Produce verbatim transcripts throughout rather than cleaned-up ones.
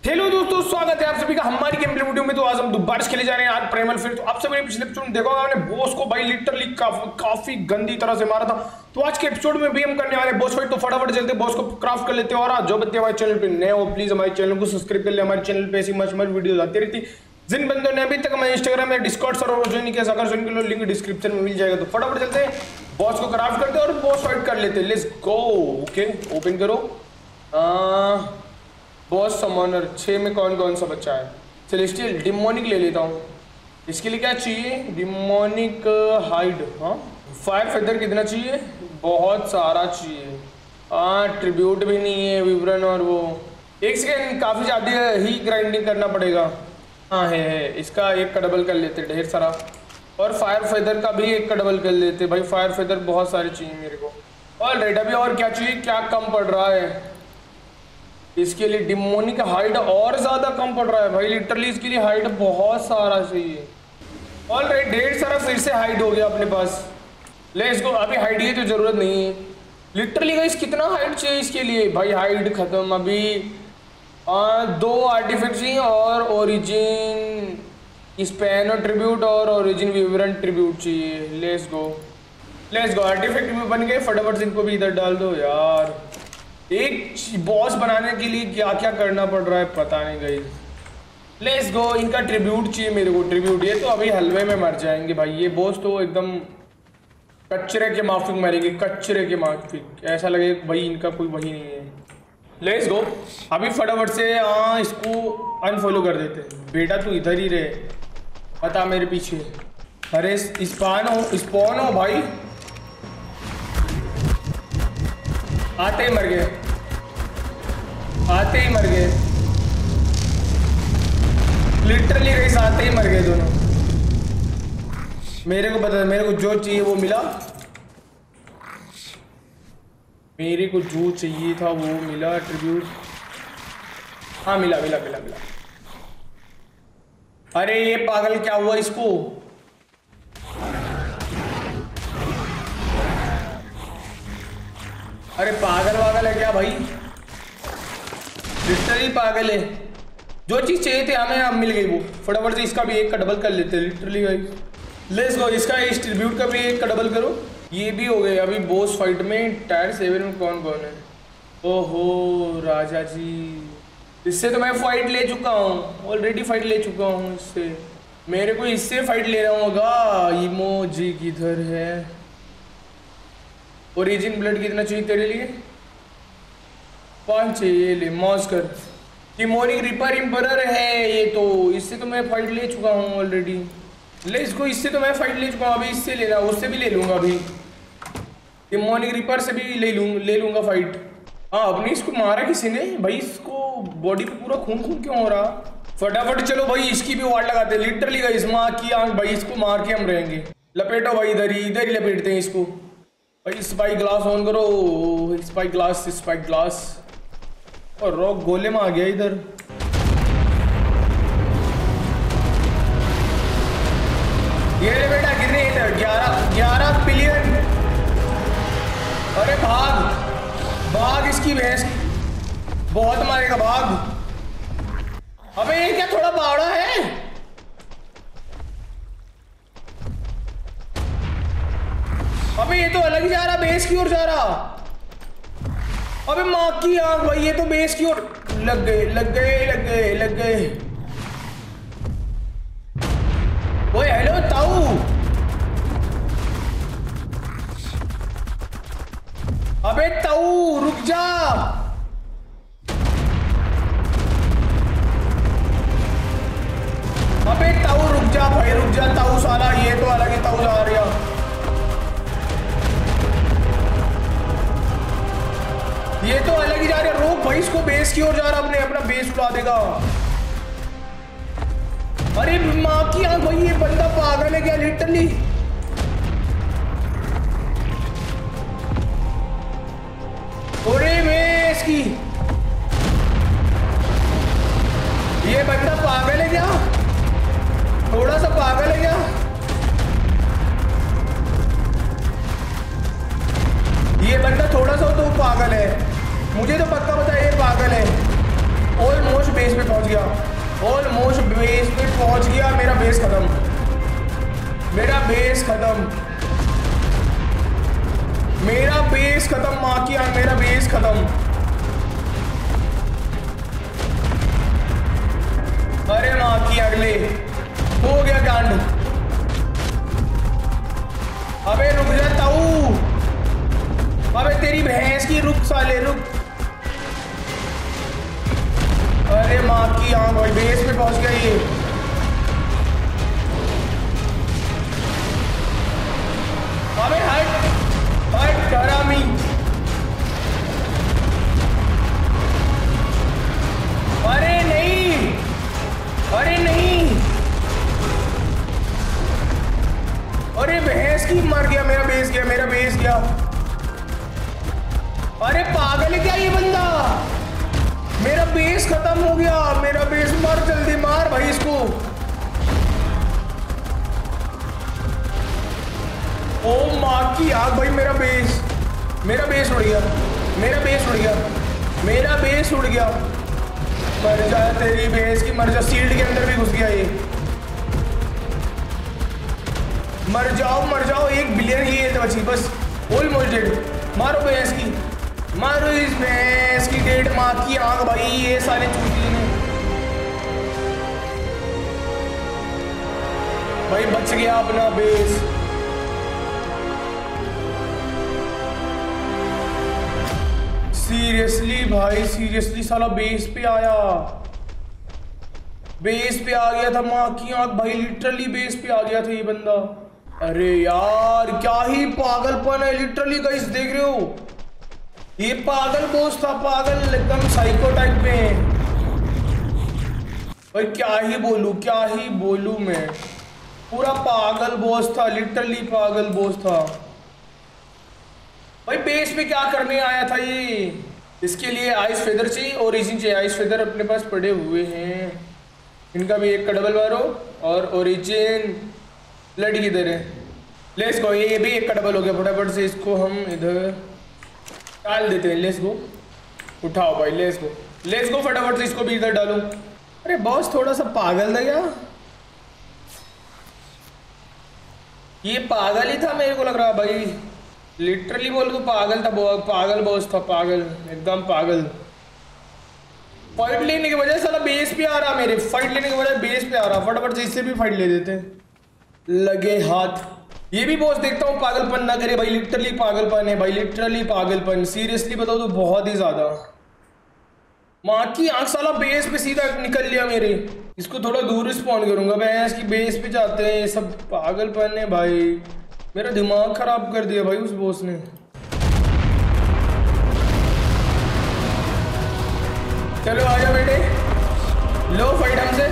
Hello दोस्तों, स्वागत है आप सभी का हमारी गेम प्ले वीडियो में। तो आज हम दोबारा खेले जा रहे हैं आज प्राइमल फिर। तो आप सभी ने पिछले एपिसोड में देखा होगा, हमने बॉस को भाई लिटरली काफी काफी गंदी तरह से मारा था। तो आज के एपिसोड में भी हम करने वाले बॉस फाइट। तो फटाफट चलते बॉस को क्राफ्ट कर लेते हैं। और आज जो बच्चे हमारे चैनल पे नए हो प्लीज हमारे चैनल को सब्सक्राइब कर ले। हमारे चैनल पे ऐसी मच मच वीडियो आती रहती। जिन बंदों ने अभी तक हमारे इंस्टाग्राम में डिस्कॉर्ड सर्वर ज्वाइन किया, अगर ज्वाइन कर लो लिंक डिस्क्रिप्शन में मिल जाएगा। तो फटाफट चलते हैं बॉस को क्राफ्ट करते हैं और बॉस फाइट कर लेते हैं। Let's go. ओके ओपन करो। आ, बॉस समनर छः में कौन कौन सा बच्चा है? सेलेस्टियल डिमोनिक ले लेता हूँ। इसके लिए क्या चाहिए? Demonic hide. हाँ, फायर फेदर कितना चाहिए? बहुत सारा चाहिए। हाँ, ट्रिब्यूट भी नहीं है विवरण। और वो एक सेकेंड, काफ़ी ज़्यादा ही ग्राइंडिंग करना पड़ेगा। हाँ है है इसका एक का डबल कर लेते ढेर सारा। और फायर फेदर का भी एक का डबल कर लेते भाई। फायर फेदर बहुत सारे चाहिए मेरे को। और रेड अभी और क्या चाहिए? क्या कम पड़ रहा है इसके लिए? डिमोनिक हाइड और ज्यादा कम पड़ रहा है भाई। लिटरली इसके लिए हाइड बहुत सारा चाहिए। ऑलराइट, ढेर सारा फिर से हाइड हो गया अपने पास। ले इसको। अभी हाइड की तो जरूरत नहीं है लिटरली गाइस। कितना हाइड चाहिए इसके लिए भाई? हाइड खत्म। अभी आ, दो आर्टिफैक्ट चाहिए और ओरिजिन स्पैन और ट्रिब्यूट और ओरिजिन विवरण ट्रिब्यूट चाहिए। Let's go let's go. Artifact भी बन गए। फटाफट से इनको भी इधर डाल दो यार। एक बॉस बनाने के लिए क्या क्या करना पड़ रहा है पता नहीं गई। Let's go. इनका ट्रिब्यूट चाहिए मेरे को। ट्रिब्यूट ये तो अभी हलवे में मर जाएंगे भाई। ये बॉस तो एकदम कचरे के माफिक मरेंगे। कचरे के माफिक ऐसा लगे भाई इनका कोई वही नहीं है। Let's go. अभी फटाफट से हाँ इसको अनफॉलो कर देते हैं। बेटा तू इधर ही रहे, बता मेरे पीछे। अरे स्पॉन हो स्पॉन हो भाई। आते ही मर गए। आते ही मर गए लिटरली रेस। आते ही मर गए दोनों। मेरे को पता, मेरे को जो चाहिए वो मिला। मेरे को जो चाहिए था वो मिला। ट्रिब्यूट हाँ मिला मिला मिला मिला। अरे ये पागल क्या हुआ इसको? अरे पागल वागल है क्या भाई? लिटरली पागल है। जो चीज चाहिए थे हमें अब मिल गई वो। फटाफट से इसका भी एक का डबल कर लेते हैं लिटरली गाइस। Let's go. इसका इस ट्रिब्यूट का भी एक का डबल करो। ये भी हो गए। अभी बॉस फाइट में टायर सेवन में कौन कौन है? ओहो राजा जी, इससे तो मैं फाइट ले चुका हूँ। ऑलरेडी फाइट ले चुका हूँ इससे। मेरे को इससे फाइट लेना होगा। इमोजी किधर है? ओरिजिन ब्लड कितना चाहिए तेरे लिए? पाँच चाहिए। ले मौज कर। डिमोनिक रिपर इम्परर है ये तो। इससे तो मैं फाइट ले चुका हूँ ऑलरेडी। ले इसको। इससे तो मैं फाइट ले चुका हूँ। अभी इससे ले रहा हूँ। उससे भी ले लूँगा अभी। डिमोनिक रिपर से भी ले लूँ ले लूँगा फाइट। हाँ अपनी इसको मारा किसी ने भाई। इसको बॉडी पे पूरा खून खून क्यों हो रहा? फटाफट चलो भाई इसकी भी वार्ड लगाते हैं लिटरली गाइस। माँ की आँख भाई। इसको मार के हम रहेंगे। लपेटो भाई इधर ही इधर ही लपेटते हैं इसको भाई। स्पाइक ग्लास ऑन करो। Spike glass spike glass. और रॉक गोले में आ गया इधर। ये ले बेटा कितने हिट? ग्यारह ग्यारह बिलियन। अरे भाग भाग इसकी भैंस। बहुत मारेगा भाग। अबे ये क्या थोड़ा बावड़ा है? अबे ये तो अलग ही जा रहा। बेस की ओर जा रहा। अबे माँ की आंख भाई। ये तो बेस की ओर लग गए लग गए लग गए लग गए। ओए हेलो ताऊ। अबे ताऊ रुक जा। अबे ताऊ रुक जा भाई रुक जा। ताऊ साला ये तो अलग ही ताऊ जा रहा। ये तो अलग ही जा रहा है। रोक भाई इसको। बेस की ओर जा रहा। अपने अपना बेस उड़ा देगा। अरे माँ की आंख भाई। ये बंदा पागल है क्या लिटरली? अरे मैं इसकी। ये बंदा पागल है क्या? थोड़ा सा पागल है क्या? ये बंदा थोड़ा सा तो पागल है। मुझे तो पक्का पता है ये पागल है। ऑलमोस्ट बेस पे पहुंच पहुंच गया, ऑलमोस्ट बेस पे पहुंच गया। मेरा बेस खत्म, मेरा बेस खत्म, मेरा बेस खत्म माँ की आग, मेरा बेस खत्म। अरे माँ की अगले हो गया कांड। अबे रुक जाता हूँ, अबे तेरी भैंस की रुक साले रुक। अरे माँ की आंख भाई, बेस पे पहुंच गया ये। अबे हट हट हरामी। अरे नहीं, अरे नहीं, अरे भैंस की मर गया। मेरा बेस गया, मेरा बेस गया। अरे पागल है क्या ये बंदा, मेरा बेस खत्म हो गया। मेरा बेस, मार जल्दी मार भाई इसको। ओ माँ की आग भाई, मेरा बेस, मेरा बेस उड़ गया, मेरा बेस उड़ गया, मेरा बेस उड़ गया। मर जा तेरी बेस की, मर जा। सील्ड के अंदर भी घुस गया ये। मर जाओ मर जाओ, एक बिलियन ही है बची बस, ऑलमोस्ट डेड। मारो भैंस की, मारो इस भैंस की डेड माँ की आंख भाई। ये सारे चूतिए ने भाई, बच गया अपना बेस। सीरियसली भाई, सीरियसली साला बेस पे आया, बेस पे आ गया था माँ की आंख भाई, लिटरली बेस पे आ गया था ये बंदा। अरे यार क्या ही पागलपन है लिटरली गाइस, देख रहे हो ये पागल बॉस था, पागल एकदम साइको टाइप में भाई। क्या ही बोलूं, क्या ही बोलूं मैं, पूरा पागल बॉस था, लिटरली पागल बॉस था भाई। बेस में क्या करने आया था ये, इसके लिए आइस फेदर चाहिए, ओरिजिन चाहिए। आइस फेदर अपने पास पड़े हुए हैं, इनका भी एक का डबल मारो। और ओरिजिन लड़ी किधर है, लेट्स गो। ये भी एक का डबल हो गया, फटाफट से इसको हम इधर डाल देते हैं। लेट्स गो, उठाओ भाई, लेट्स गो, लेट्स गो, फटाफट से इसको भी इधर डालो। अरे बॉस थोड़ा सा पागल था क्या, ये पागल ही था मेरे को लग रहा भाई, लिटरली बोल तो पागल था, पागल बॉस था, पागल एकदम पागल। फाइट लेने के बजाय साला बेस पे आ रहा, मेरे फाइट लेने के बजाय बेस पे आ रहा। फटाफट से इससे भी फाइट ले देते हैं, लगे हाथ। ये भी बॉस देखता हूँ पागलपन ना करे भाई, लिटरली पागलपन है भाई, लिटरली पागलपन। सीरियसली बताओ तो बहुत ही ज्यादा। माँ की आंख साला बेस पे सीधा निकल लिया मेरे। इसको थोड़ा दूर स्पॉन करूंगा मैं, इसकी बेस पे जाते हैं। ये सब पागलपन है भाई, मेरा दिमाग खराब कर दिया भाई उस बॉस ने। चलो आजा बेटे, लो फाइट हमसे।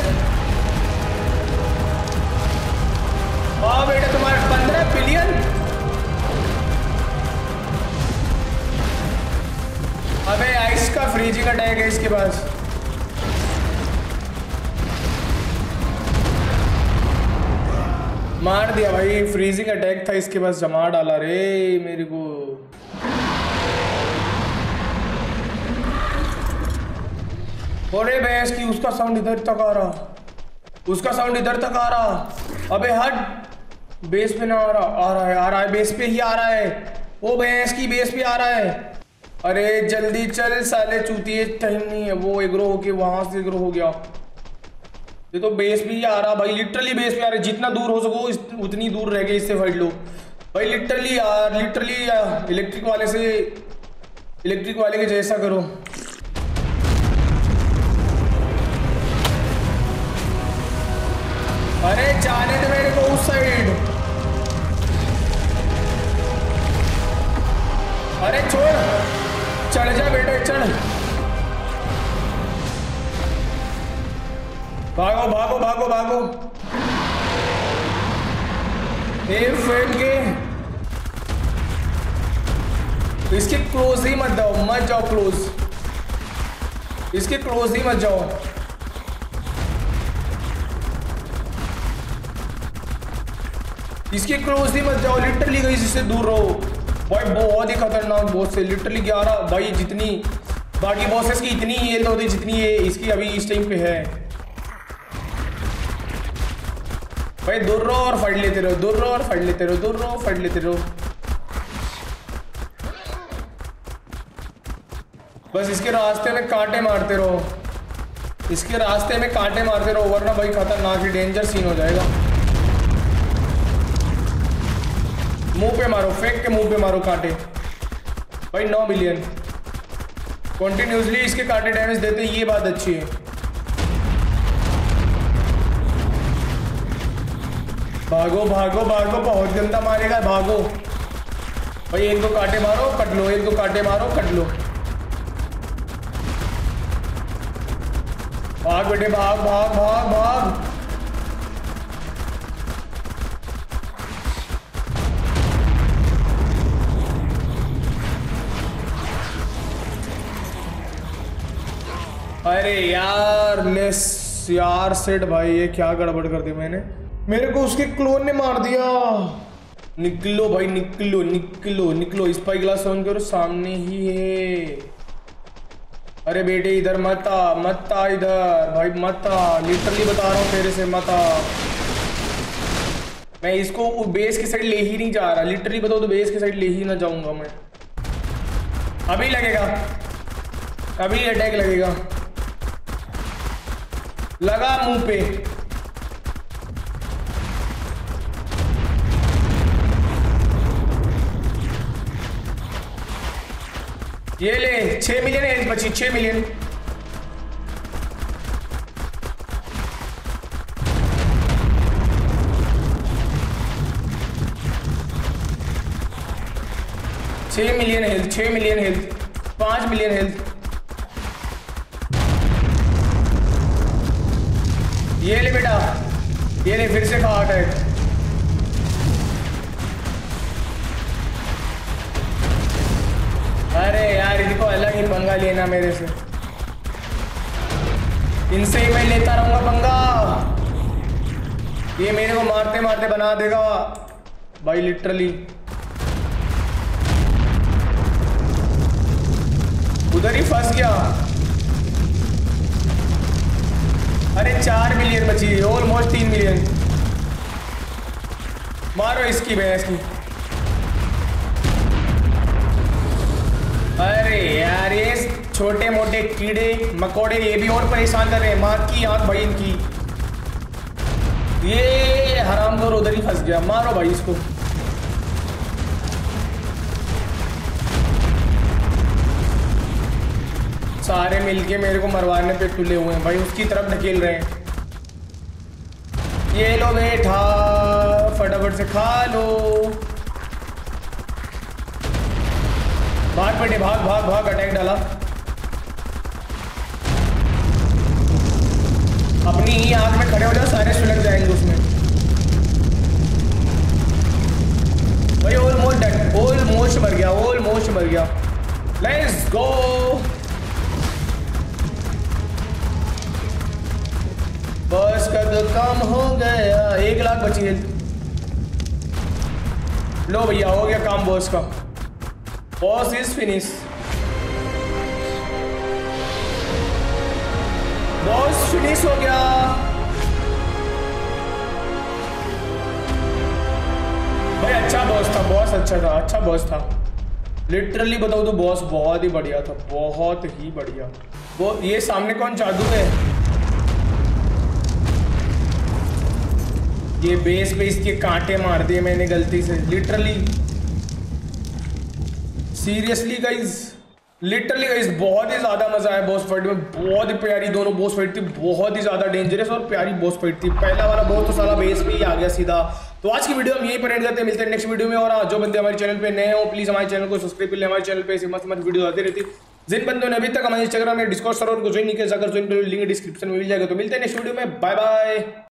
हाँ बेटा, तुम्हारे पंद्रह बिलियन। अबे आइस का फ्रीजिंग अटैक है इसके पास। मार दिया भाई, फ्रीजिंग अटैक था इसके पास, जमा डाला रे मेरे को। अरे भैंस की, उसका साउंड इधर तक आ रहा, उसका साउंड इधर तक आ रहा। अबे हट, बेस पे ना आ रहा, आ रहा है, आ रहा है, बेस पे ही आ रहा है। वो भैंस की बेस पे आ रहा है। अरे जल्दी चल साले चूतिए, टाइम नहीं है। वो एग्रो होके वहां से एग्रो हो गया। ये तो बेस पे ही आ रहा भाई, लिटरली बेस पे आ रहा है। जितना दूर हो सको उतनी दूर रह के इससे फाइट लो भाई, लिटरली यार, लिटरली इलेक्ट्रिक वाले से, इलेक्ट्रिक वाले के जैसा करो। अरे जाने दे मेरे को उस साइड। अरे छोड़, चढ़ जा बेटे, चढ़। भागो भागो भागो भागो। एक फ्रेंड के इसके क्लोज ही मत जाओ, मत जाओ क्लोज, इसके क्लोज ही मत जाओ। इसके क्लोज ही मत जाओ, लिटरली कहीं इससे दूर रहो भाई। बहुत ही खतरनाक बॉस है लिटरली। ग्यारह भाई, जितनी बाकी बॉसेस की इतनी हेल्थ होती जितनी ये इसकी अभी इस टाइम पे है। भाई दूर रहो और फाइट लेते रहो, दूर रहो और फाइट लेते रहो, दूर रहो फाइट लेते रहो। बस इसके रास्ते में कांटे मारते रहो, इसके रास्ते में कांटे मारते रहो, वरना भाई खतरनाक ही डेंजर सीन हो जाएगा। मुंह पे मारो, फेंक के मुंह पे मारो कांटे। भाई नौ मिलियन कंटिन्यूसली इसके कांटे डैमेज देते, ये बात अच्छी है। भागो भागो भागो, बहुत गंदा मारेगा, भागो भाई। एक दो कांटे मारो कट लो, एक दो कांटे मारो कट लो। भाग बेटे भाग भाग भाग भाग। अरे यार लेस यार सेट भाई, ये क्या गड़बड़ कर दी मैंने, मेरे को उसके क्लोन ने मार दिया। निकलो भाई निकलो निकलो निकलो, स्पाई ग्लास ऑन करो, सामने ही है। अरे बेटे इधर मत आ, मत आ इधर भाई, मत आ, लिटरली बता रहा हूँ तेरे से मत आ। मैं इसको बेस की साइड ले ही नहीं जा रहा, लिटरली बताओ तो बेस की साइड ले ही ना जाऊंगा मैं। अभी लगेगा, अभी अटैक लगेगा, लगा मुंह पे। ये ले, छह मिलियन है बची, छह मिलियन। छह मिलियन हेल्थ, छह मिलियन हेल्थ, पांच मिलियन हेल्थ। ये ले बेटा, ये ले, फिर से खा अटैक। अरे यार इनको अलग ही पंगा लेना मेरे से, इनसे ही मैं लेता रहूंगा पंगा। ये मेरे को मारते मारते बना देगा भाई, लिटरली। उधर ही फंस गया। अरे चार मिलियन बची, ऑलमोस्ट तीन मिलियन। मारो इसकी भैंस की। अरे यार ये छोटे मोटे कीड़े मकोड़े ये भी और परेशान कर रहे हैं। मार की आंख भाई इनकी, ये हरामखोर उधर ही फंस गया। मारो भाई इसको। सारे मिलके मेरे को मरवाने पे तुले हुए हैं भाई, उसकी तरफ ढकेल रहे हैं। ये लो बेटा, फटाफट से खा लो। भाग बेटे भाग भाग भाग, अटैक डाला। अपनी ही आंख में खड़े हो जाओ, सारे सुलग जाएंगे उसमें भाई। ऑलमोस्ट डन, ऑलमोस्ट मर गया, ऑलमोस्ट मर गया। Let's go. बस का तो काम हो गया, एक लाख बची है। लो भैया हो गया काम बॉस का, boss is finish. Boss finish हो गया। भाई अच्छा बॉस था, बॉस अच्छा था, अच्छा बॉस था। लिटरली बताऊँ तो बॉस बहुत ही बढ़िया था, बहुत ही बढ़िया। वो ये सामने कौन जादू है? ये बेस पे इसके कांटे मार दिए मैंने गलती से, literally seriously guys, literally guys बहुत ही ज्यादा मजा आया बॉस फाइट में। बहुत ही प्यारी दोनों बॉस फाइट थी, बहुत ही ज्यादा डेंजरस और प्यारी बॉस फाइट थी। पहला वाला बॉस तो साला बेस पे ही आ गया सीधा। तो आज की वीडियो हम यही पर एंड करते हैं, मिलते हैं नेक्स्ट वीडियो में। और हाँ, जो बंदे हमारे चैनल पे नए हो प्लीज हमारे चैनल को सब्सक्राइब कर ले। हमारे चैनल पे ऐसी मस्त मस्त वीडियो आती रहती। जिन बंदों ने अभी तक हमारे इंस्टाग्राम में डिस्कॉर्ड सर्वर को ज्वाइन नहीं किया, अगर ज्वाइन करो, लिंक डिस्क्रिप्शन में मिल जाएगा। तो मिलते हैं नेक्स्ट वीडियो में, बाय बाय।